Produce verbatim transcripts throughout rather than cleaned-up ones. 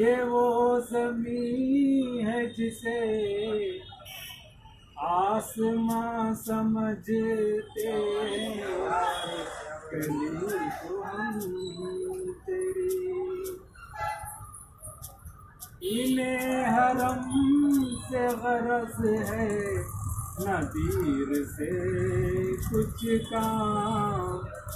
ये वो ज़मीं है जिसे आसमां समझते हैं, गली को हम तेरी। इन्हें हरम से गरज है, नदीर से कुछ काम।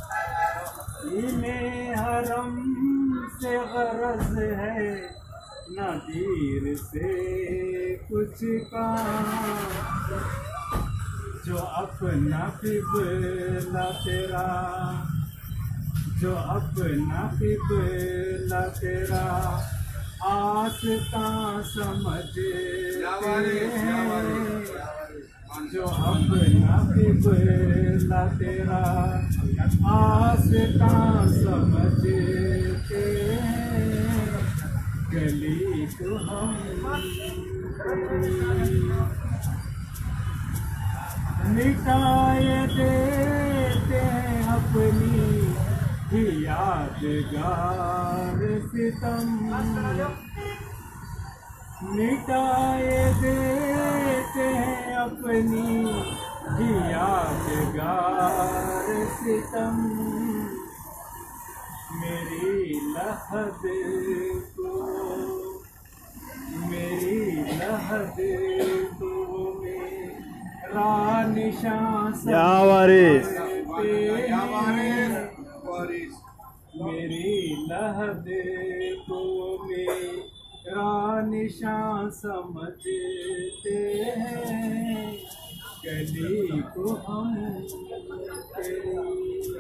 इन्हें हरम से गरज है, नदीर से कुछ काम। जो अपना क़िबला तेरा, जो अपना क़िबला तेरा आस्तां समझते हैं, जो अपना क़िबला तेरा आस्तां समझते हैं, गली को हम तेरी। मिटाए देते हैं अपनी ही यादगार सितम, मिटाए देते हैं अपनी ही यादगार सितम। मेरी लहद को, मेरी लहद को मेरा निशान या वारिस, या वारिस, वारिस। मेरी लहद को मेरा निशान समझते हैं, गली को हम तेरी।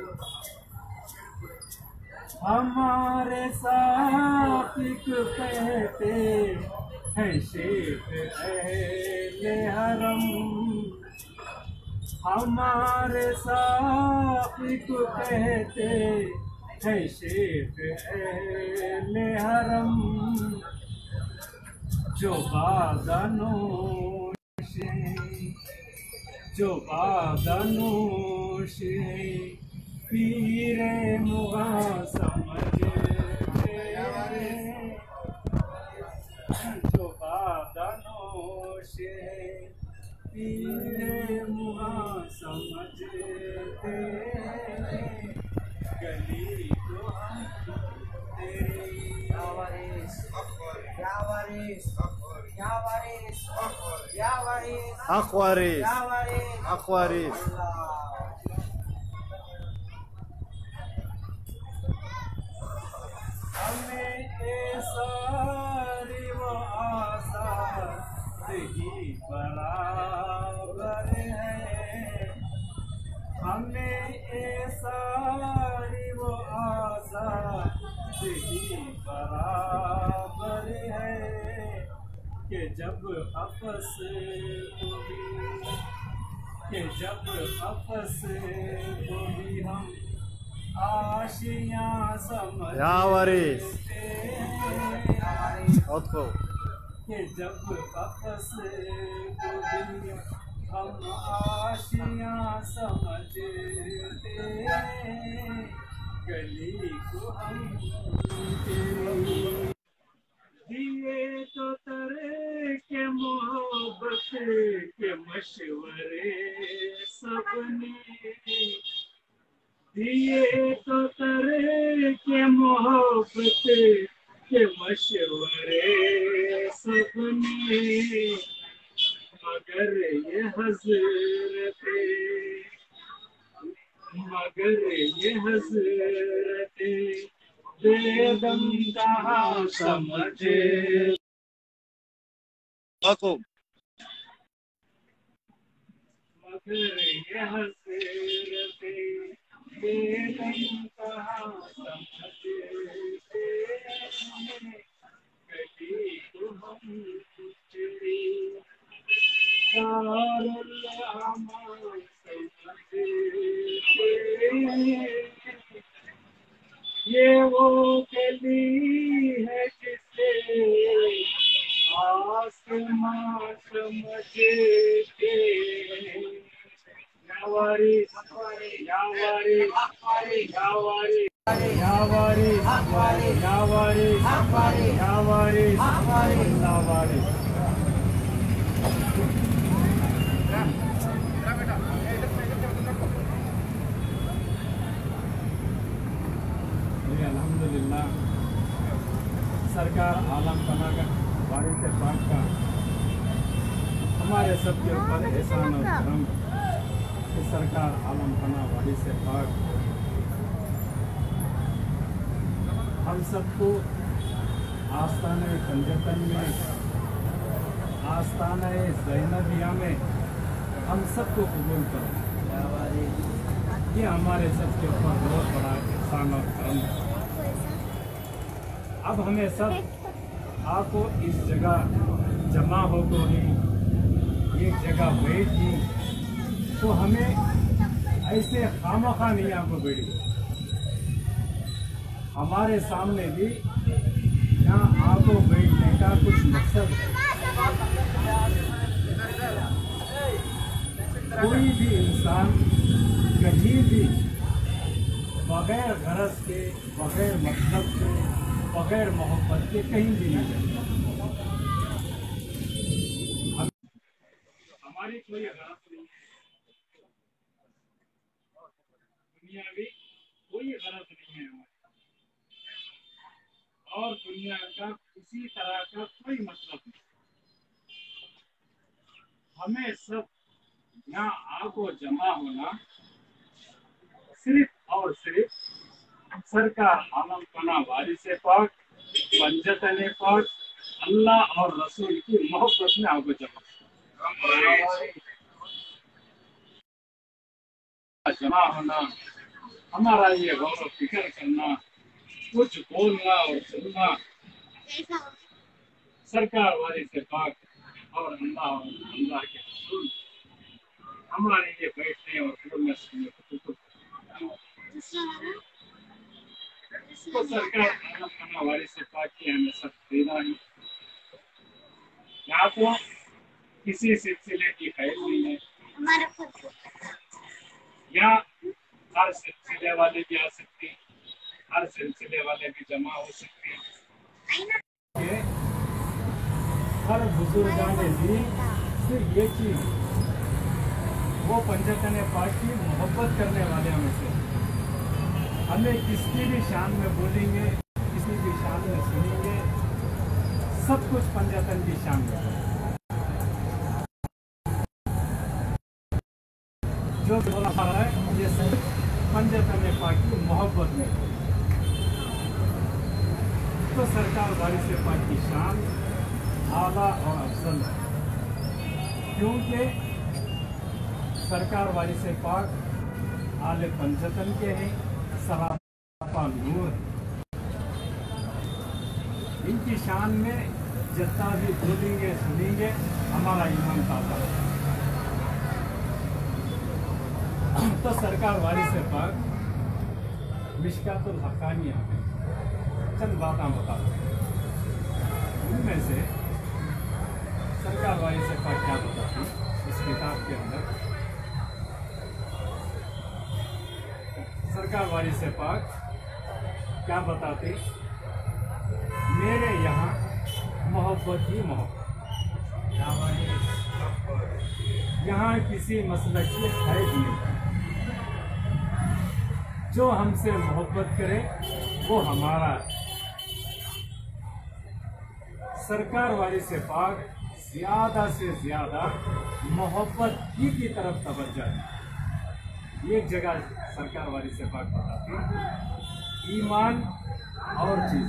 हमारे साकिब कहते हैं शेख अहले हरम, हमारे साकिब कहते हैं शेख अहले हरम। जो बागानोश हैं, जो बागानोश हैं, पीरे मुगा समझते हैं, जो बागानोश हैं, पीरे मुगा समझते हैं, गली को हम तेरी। या वारिस, या वारिस, या वारिस, या वारिस, हक वारिस, या वारिस, हक वारिस। हमें ये सारी वो आसार ही बराबर है, हमें ये सारी वो आसार ही बराबर है, कि जब आपस कि जब आपस को भी हम आशियाँ समझते या वारिस, हैं, बहुत खूब। कि जब आपस को भी हम आशियाँ समझते हैं, गली को हम तेरी। दिए तो तरह के मोहब्बत के मशवरे सबने, दिए तो तरह के मोहब्बत के मशवरे सबने, मगर ये हज़रते, मगर ये हज़रते बेदम कहाँ समझे। बहुत खूब। मगर ये हज़रते बेदम कहाँ समझते हैं, गली को हम तेरी। दारुल अमान समझते हैं, ये वो गली है जिसे आसमां समझते हैं। या वारिस, या वारिस, या वारिस। या वारिस, या वारिस, या वारिस, अल्लाह वारिस। अल्हम्दुलिल्लाह सरकार आलम पना का वारिस-ए-पाक का हमारे सबके ऊपर एहसान और करम कि सरकार आलम पना वारिस-ए-पाक हम सबको आस्ताने पंजतन में, आस्ताने ज़नाबिया में हम सबको कबूल करो। ये हमारे सबके ऊपर बहुत बड़ा एहसान और करम है। अब हमें सब आपको इस जगह जमा हो तो एक जगह बैठी तो हमें ऐसे खामखा नहीं आपको बैठी। हमारे सामने भी यहाँ आपको बैठने का कुछ मकसद है। कोई भी इंसान कहीं भी बगैर गरज के, बगैर मतलब के, बगैर मोहब्बत के कहीं भी नहीं जाए। हमारी कोई गरज नहीं है, दुनियावी कोई गरज नहीं है हमारी, और दुनिया का किसी तरह का कोई मतलब नहीं। हमें सब यहाँ आको जमा होना सिर्फ और सिर्फ सरकार आलम पना वारिस-ए-पाक पंजतन-ए-पाक अल्लाह और रसूल की मोहब्बत में आको जमा जमा होना, हमारा ये गौरव फिक्र करना, कुछ बोलना और सुनना सरकार वारिस-ए-पाक और अल्लाह और अल्लाह के रसूल हमारे ये बैठने और बोलने सुनने को तो सरकार आलम पना वारिस-ए-पाक की हमें सब देना ही। यहाँ तो किसी सिलसिले की खैर नहीं है, यहाँ हर सिलसिले वाले भी आ सकते हैं, हर सिलसिले वाले भी जमा हो सकते हैं। हर बुजुर्गान भी सिर्फ ये चीज वो पंजतन-ए-पाक की मोहब्बत करने वाले हमें से, हमें किसकी भी शान में बोलेंगे, किसी भी शान में सुनेंगे, सब कुछ पंजतन की शान में जो बोला रहा है ये सब पंजतन-ए-पाक की मोहब्बत में। तो सरकार वारिस-ए-पाक की शान आला और अफजल है, क्योंकि सरकार वारिस-ए-पाक आले पंजतन के हैं, सरापा नूर है। इनकी शान में जितना भी बोलेंगे सुनेंगे हमारा ईमान ताज़ा है। तो सरकार वारिस-ए-पाक मिशकातुल हक़ानिया में चंद बातें बताते हैं। उनमें से सरकार वारिस-ए-पाक क्या बताती इस किताब के अंदर, सरकार वारिस-ए-पाक क्या बताते, मेरे यहाँ मोहब्बत ही मोहब्बत, यहाँ किसी मसलक की खैर नहीं, जो हमसे मोहब्बत करे वो हमारा है। सरकार वारिस-ए-पाक ज्यादा से ज्यादा मोहब्बत ही की तरफ तवज्जो है। एक जगह सरकार वारिस-ए-पाक बताती ईमान और चीज,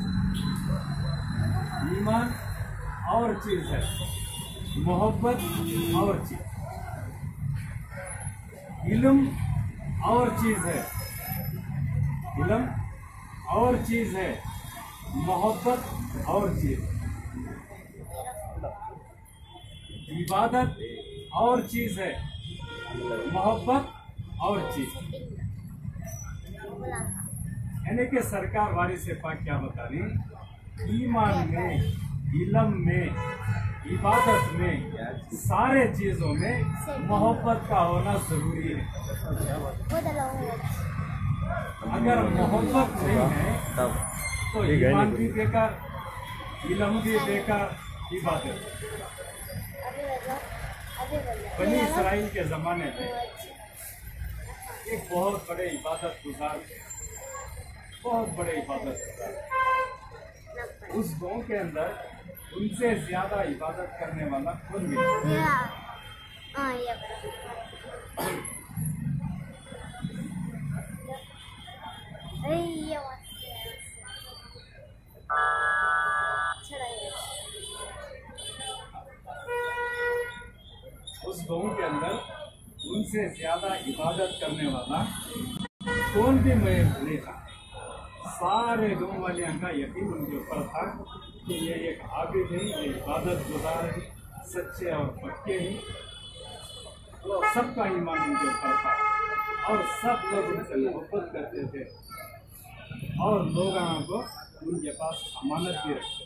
ईमान और चीज है, मोहब्बत और चीज, इल्म और चीज है, इल्म और चीज है, मोहब्बत और चीज, इबादत और चीज है, मोहब्बत और चीज। यानी कि सरकार वारिस-ए-पाक क्या बता रही, ईमान में, इल्म में, इबादत में, सारे चीजों में मोहब्बत का होना जरूरी है। अगर मोहब्बत नहीं है तब तो ठीक है ईमान नहीं। भी बेकार, इल्म भी बेकार, इबादत। बनी इसराइल के ज़माने में एक बहुत बड़े इबादत गुजार थे, बहुत बड़े इबादत गुजार। उस गांव के अंदर उनसे ज्यादा इबादत करने वाला कौन मिला? उस गांव के अंदर उनसे ज्यादा इबादत करने वाला कौन भी मैं नहीं था। सारे गांव वाले का यकीन उनके ऊपर था कि ये एक आबिद है, ये इबादत गुजार है, सच्चे और पक्के हैं। तो सबका ईमान उनके ऊपर था और सब लोग उनसे मोहब्बत करते थे और लोगों को उनके पास अमानत भी रखते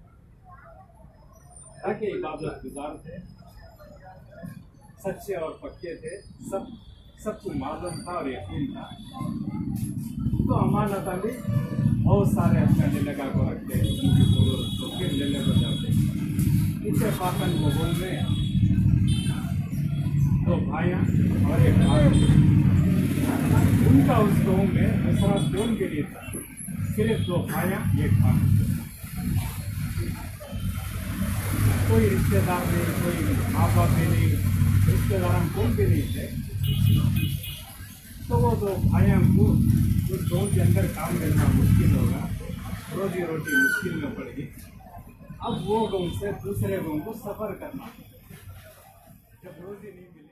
ताकि इबादत गुजार थे, सच्चे और पक्के थे, सब सबको मालूम था और यकीन था। तो अमानत भी बहुत सारे अपने लगा को रखते, उनकी जरूरत तो फिर ले ले जाते। इसे पाकन मोहन में दो भाइयाँ और एक भाई, उनका उस गाँव में दूसरा कौन के लिए था, सिर्फ दो भाइयाँ एक भाई। कोई रिश्तेदार नहीं, कोई माँ बाप भी नहीं, रिश्तेदार कौन भी नहीं थे। तो वो दो भाइयों को उस गाँव के अंदर काम करना मुश्किल होगा, रोजी रोटी मुश्किल में पड़ेगी। अब वो गाँव से दूसरे गाँव को सफ़र करना, जब रोजी नहीं मिले